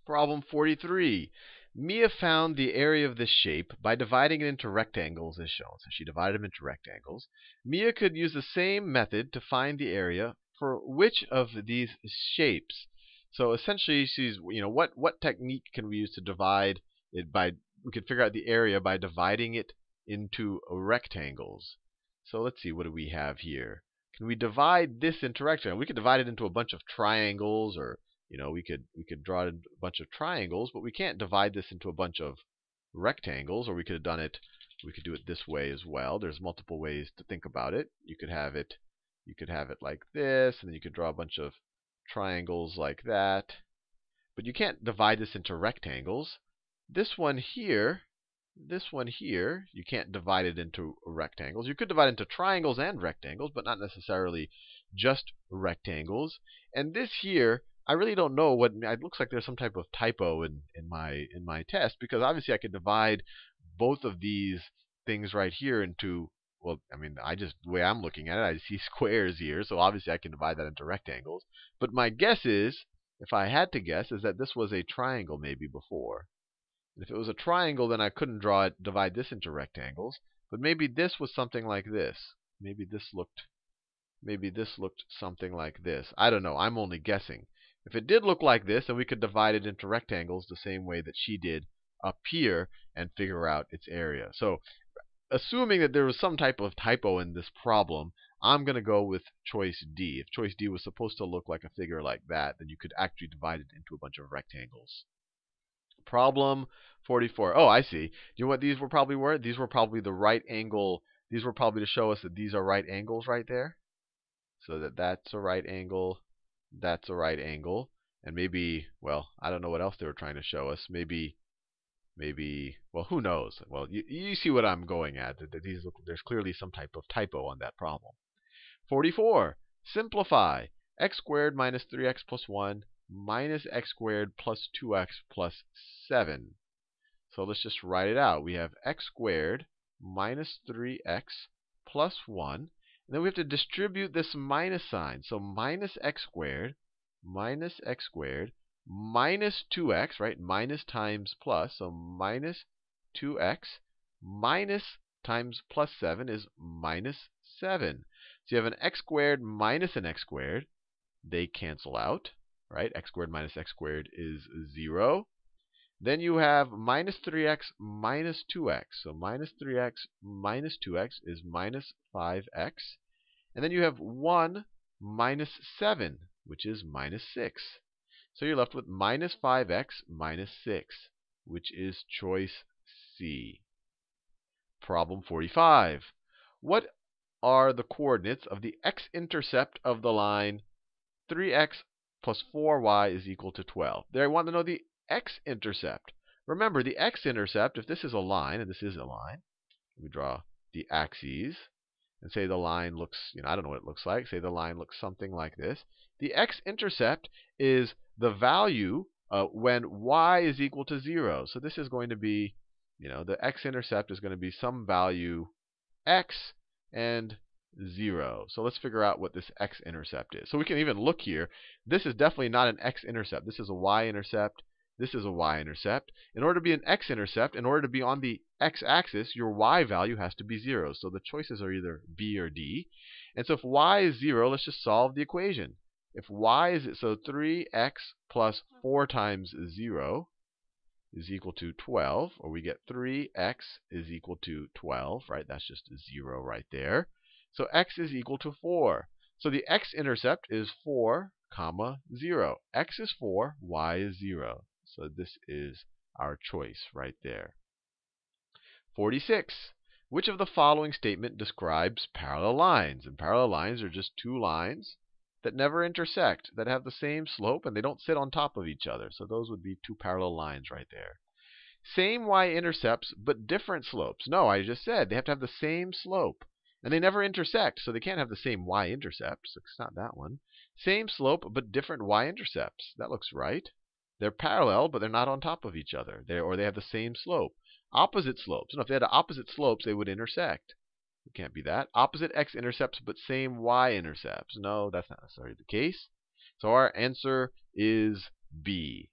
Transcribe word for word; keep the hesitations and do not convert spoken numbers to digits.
Problem forty-three. Mia found the area of this shape by dividing it into rectangles as shown. So she divided them into rectangles. Mia could use the same method to find the area for which of these shapes. So essentially, she's, you know, what, what technique can we use to divide it by, we could figure out the area by dividing it into rectangles. So let's see, what do we have here? Can we divide this into rectangles? We could divide it into a bunch of triangles, or you know, we could we could draw a bunch of triangles, but we can't divide this into a bunch of rectangles. Or we could have done it, we could do it this way as well. There's multiple ways to think about it. You could have it, you could have it like this, and then you could draw a bunch of triangles like that. But you can't divide this into rectangles. This one here, this one here, you can't divide it into rectangles. You could divide it into triangles and rectangles, but not necessarily just rectangles. And this here, I really don't know what it looks like. There's some type of typo in, in my in my test, because obviously I could divide both of these things right here into, well, I mean, I just the way I'm looking at it, I see squares here, so obviously I can divide that into rectangles. But my guess is, if I had to guess, is that this was a triangle maybe before. And if it was a triangle, then I couldn't draw it, divide this into rectangles. But maybe this was something like this. Maybe this looked, maybe this looked something like this. I don't know. I'm only guessing. If it did look like this, then we could divide it into rectangles the same way that she did up here and figure out its area. So, assuming that there was some type of typo in this problem, I'm going to go with choice D. If choice D was supposed to look like a figure like that, then you could actually divide it into a bunch of rectangles. Problem forty-four. Oh, I see. Do you know what these were probably were? These were probably the right angle. These were probably to show us that these are right angles right there. So that that's a right angle. That's a right angle. And maybe, well, I don't know what else they were trying to show us. Maybe, maybe, well, who knows? Well, you, you see what I'm going at. These look, there's clearly some type of typo on that problem. forty-four. Simplify. X squared minus three x plus one minus x squared plus two x plus seven. So let's just write it out. We have x squared minus three x plus one. And then we have to distribute this minus sign. So minus x squared minus x squared minus two x, right? Minus times plus. So minus two x minus times plus seven is minus seven. So you have an x squared minus an x squared. They cancel out, right? X squared minus x squared is zero. Then you have minus three x minus two x. So minus three x minus two x is minus five x. And then you have one minus seven, which is minus six. So you're left with minus five x minus six, which is choice C. Problem forty-five. What are the coordinates of the x-intercept of the line three x plus four y is equal to twelve? There I want to know the x-intercept. Remember, the x-intercept, if this is a line, and this is a line, we draw the axes, and say the line looks, you know, I don't know what it looks like. Say the line looks something like this. The x-intercept is the value uh, when y is equal to zero. So this is going to be, you know, the x-intercept is going to be some value x and zero. So let's figure out what this x-intercept is. So we can even look here. This is definitely not an x-intercept. This is a y-intercept. This is a y-intercept. In order to be an x-intercept, in order to be on the x-axis, your y value has to be zero. So the choices are either B or D. And so if y is zero, let's just solve the equation. If y is, so three x plus four times zero is equal to twelve, or we get three x is equal to twelve, right? That's just zero right there. So x is equal to four. So the x-intercept is four, comma, zero. X is four, y is zero. So this is our choice right there. forty-six. Which of the following statement describes parallel lines? And parallel lines are just two lines that never intersect, that have the same slope, and they don't sit on top of each other. So those would be two parallel lines right there. Same y-intercepts, but different slopes. No, I just said they have to have the same slope. And they never intersect, so they can't have the same y-intercepts. It's not that one. Same slope, but different y-intercepts. That looks right. They're parallel, but they're not on top of each other. They're, or they have the same slope. Opposite slopes. No, if they had opposite slopes, they would intersect. It can't be that. Opposite x-intercepts, but same y-intercepts. No, that's not necessarily the case. So our answer is B.